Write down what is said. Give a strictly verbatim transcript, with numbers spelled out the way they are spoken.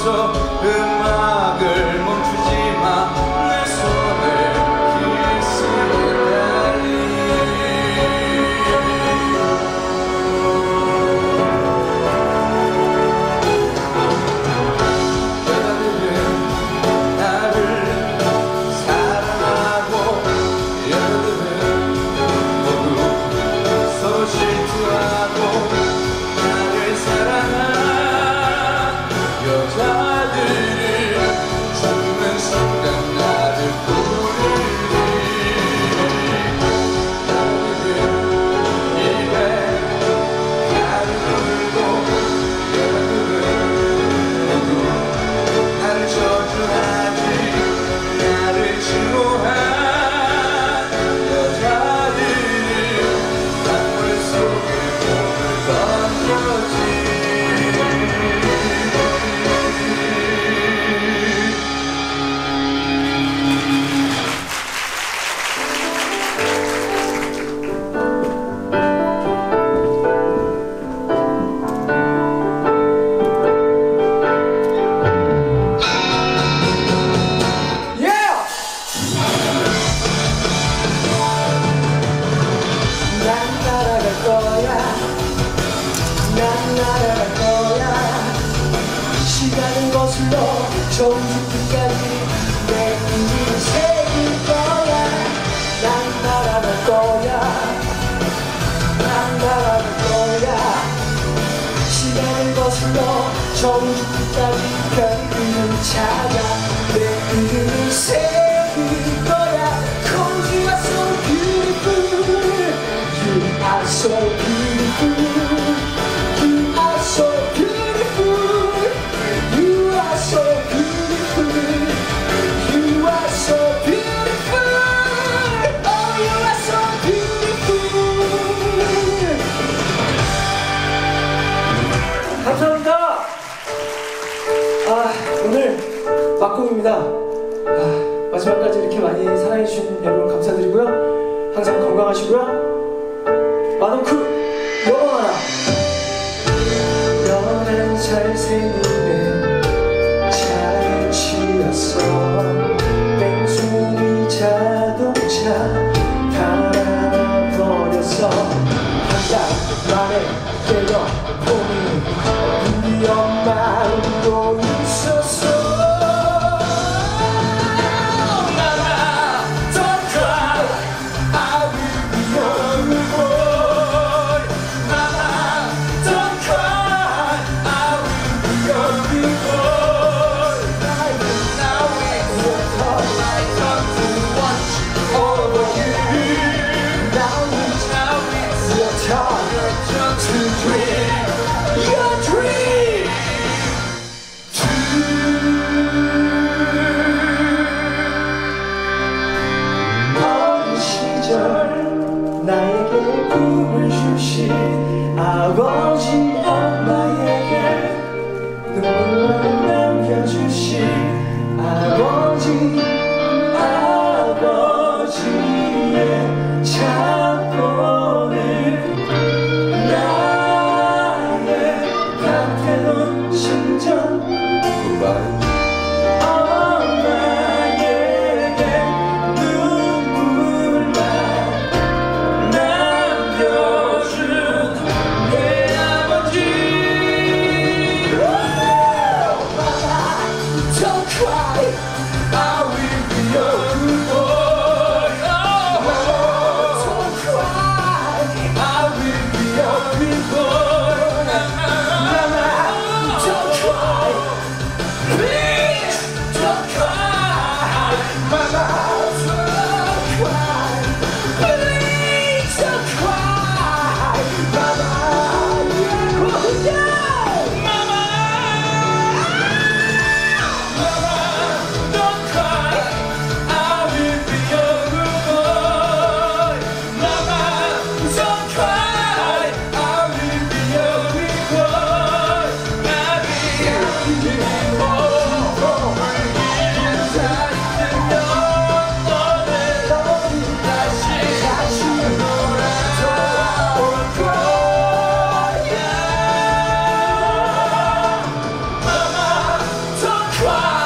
멈춰 음악을 멈추지 마 내 손을 키스해 달리 여자들은 나를 사랑하고 여자들은 모두 서로 질투하고 나를 사랑한 여자들이 죽는 순간 나를 부르리 여자들은 입에 나를 물고 여자들은 모두 나를 저주하지 나를 증오한 여자들이 강물 속에 몸을 던져지 난 날아갈 거야 난 날아갈 거야 시간은 거슬러 저 우주 끝까지 내 인생을 새길 거야 난 날아갈 거야 난 날아갈 거야 시간을 거슬러 저 우주 끝까지 별을 찾아 내 이름을 새길 거야 Cause you are so beautiful You are so beautiful You are so beautiful You are so beautiful You are so beautiful Oh you are so beautiful 감사합니다. 아 오늘 막공입니다. 아, 마지막까지 이렇게 많이 사랑해주신 여러분 감사드리고요. 항상 건강하시고요. 마동크 영원하라. 연한 살생님의 차에 치였어 뺑소니 자동차 달아버렸어 한 달 만에 깨져 봄이 우리 엄마 울고 있었어 나라 don't cry I will be your reward 와